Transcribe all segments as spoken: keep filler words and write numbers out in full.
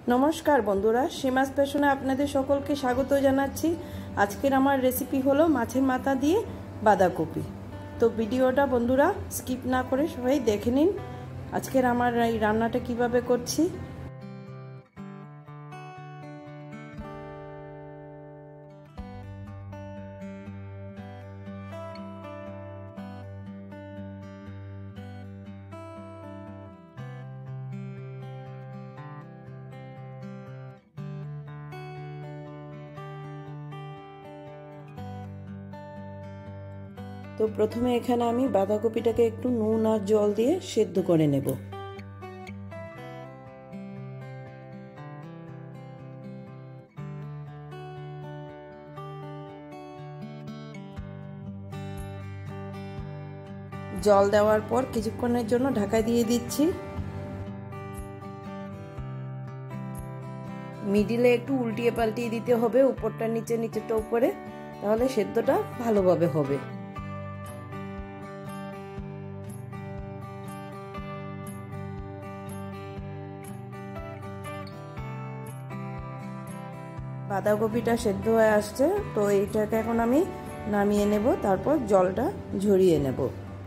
नमस्कार बंधुरा सीमास फैशने आपनादेर सकलके स्वागत जानाच्छि। आजकेर आमार रेसिपि हलो माछेर माथा दिए बाँधाकपि। तो भिडियोटा बंधुरा स्किप ना करे सबाई देखे निन आजकेर आमार एई रान्नाटा किभाबे करछि। तो प्रथमे एखाने आमी बाँधाकपिटाके एकटु नुन और जल दिए सेদ্ধ करे नेब। जल देওয়ার পর কিছুক্ষণের জন্য ঢাকা দিয়ে দিচ্ছি। মিডিলে একটু উল্টিয়ে পাল্টিয়ে দিতে হবে, উপরটা নিচে নিচেরটা উপরে, তাহলে সেদ্ধটা ভালোভাবে হবে। বাঁধাকপিটা সেদ্ধ হয়ে আসছে, তো এইটাকে এখন আমি নামিয়ে নেব, তারপর জলটা ঝরিয়ে নেব।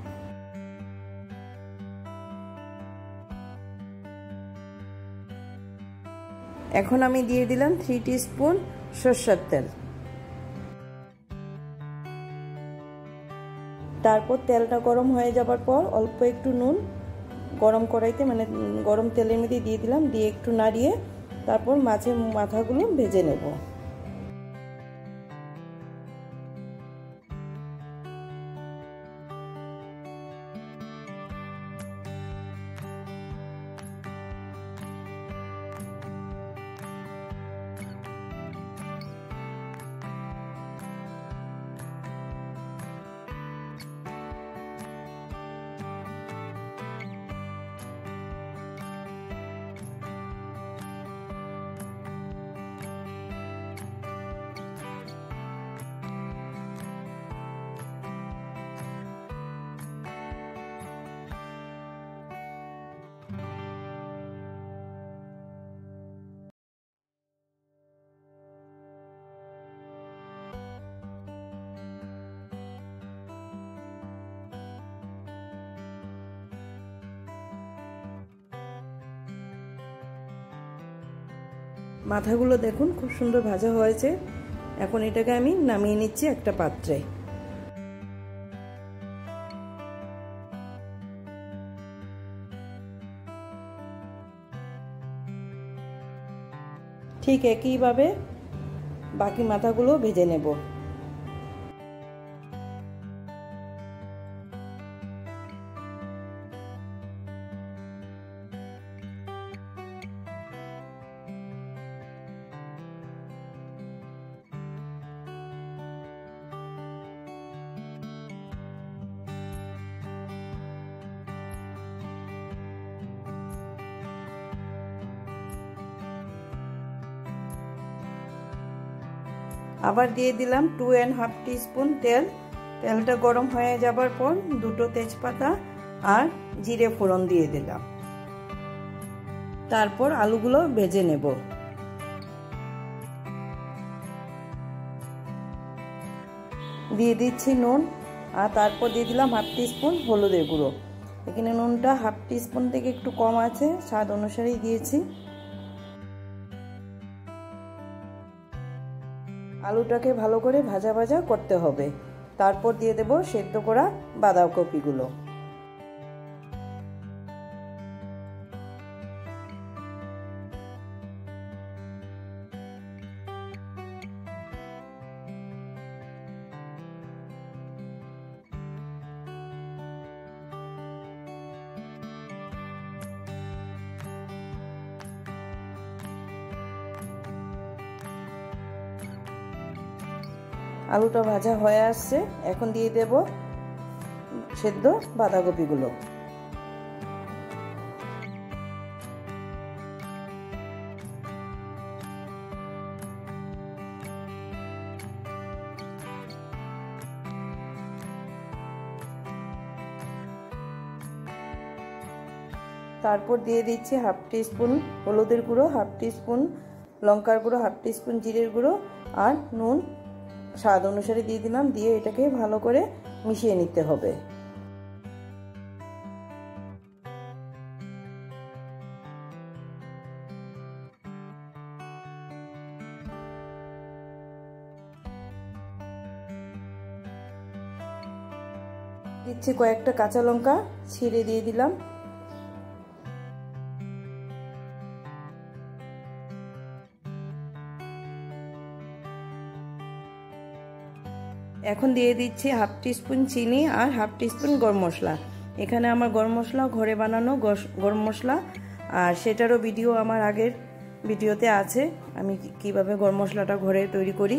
এখন আমি দিয়ে দিলাম থ্রি টিস্পুন সরষের তেল। তারপর তেলটা গরম হয়ে যাবার পর অল্প একটু নুন গরম কড়াইতে মানে গরম তেলের মধ্যে দিয়ে দিলাম, দিয়ে একটু নাড়িয়ে তারপর মাছের মাথাগুলো ভেজে নেব। মাথাগুলো দেখুন খুব সুন্দর ভাজা হয়েছে। এখন এটাকে আমি নামিয়ে নিচ্ছি একটা পাত্রে। ঠিক একইভাবে বাকি মাথাগুলো ভেজে নেব। আবার দিয়ে দিলাম টু অ্যান্ড হাফ টিস্পুন তেল। তেলটা গরম হয়ে যাবার পর দুটো তেজপাতা আর জিরে ফোড়ন দিয়ে দিলাম। তারপর আলুগুলো ভেজে নেব। দিয়ে দিচ্ছি নুন আর তারপর দিয়ে দিলাম হাফ টিস্পুন হলুদের গুঁড়ো। এখানে নুনটা হাফ টিস্পুন থেকে একটু কম আছে, স্বাদ অনুসারেই দিয়েছি। আলুটাকে ভালো করে ভাজা ভাজা করতে হবে। তারপর দিয়ে দেব সেদ্ধ করা বাঁধাকপিগুলো। আলুটা ভাজা হয়ে আসছে, এখন দিয়ে দেব সেদ্ধ বাঁধাকপিগুলো। তারপর দিয়ে দিচ্ছি হাফ টিস্পুন হলুদের গুঁড়ো, হাফ টিস্পুন লঙ্কার গুঁড়ো, হাফ টিস্পুন জিরের গুঁড়ো আর নুন স্বাদ অনুসারে দিয়ে দিলাম। দিয়ে এটাকে ভালো করে মিশিয়ে নিতে হবে। দিচ্ছি কয়েকটা কাঁচা লঙ্কা ছিঁড়ে দিয়ে দিলাম। এখন দিয়ে দিচ্ছি হাফ টিস্পুন চিনি আর হাফ টিস্পুন গরম মশলা। এখানে আমার গরম মশলা ঘরে বানানো গরম মশলা, আর সেটারও ভিডিও আমার আগের ভিডিওতে আছে, আমি কিভাবে গরম মশলাটা ঘরে তৈরি করি।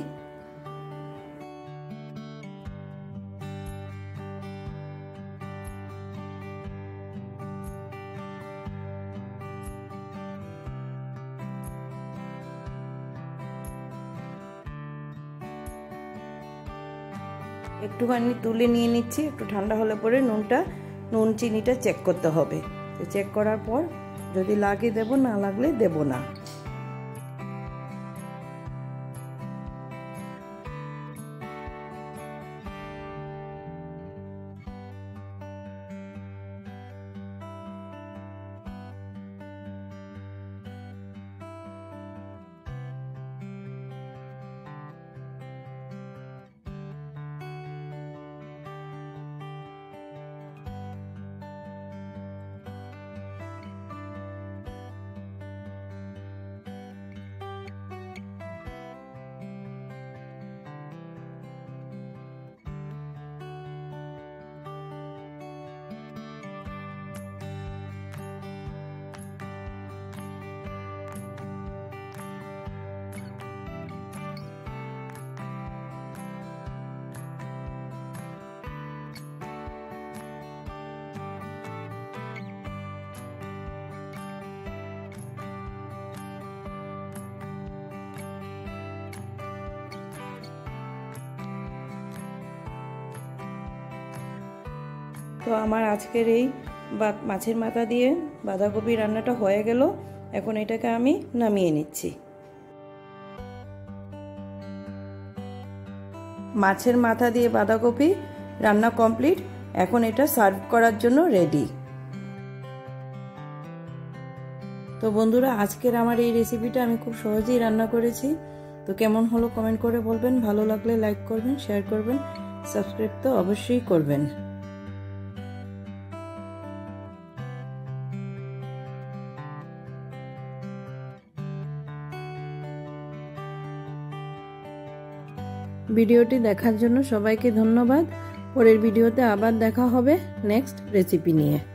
একটুখানি তুলে নিয়ে নিচ্ছি, একটু ঠান্ডা হলে পরে নুনটা নুন চিনিটা চেক করতে হবে। তো চেক করার পর যদি লাগে দেব, না লাগলে দেব না। তো আমার আজকের এই মাছের মাথা দিয়ে বাঁধাকপি রান্নাটা হয়ে গেল। এখন এটাকে আমি নামিয়ে নিচ্ছি। মাছের মাথা দিয়ে বাঁধাকপি রান্না কমপ্লিট। এখন এটা সার্ভ করার জন্য রেডি। তো বন্ধুরা, আজকের আমার এই রেসিপিটা আমি খুব সহজেই রান্না করেছি। তো কেমন হলো কমেন্ট করে বলবেন, ভালো লাগলে লাইক করবেন, শেয়ার করবেন, সাবস্ক্রাইব তো অবশ্যই করবেন। ভিডিওটি দেখার জন্য সবাইকে ধন্যবাদ। পরের ভিডিওতে আবার দেখা হবে নেক্সট রেসিপি নিয়ে।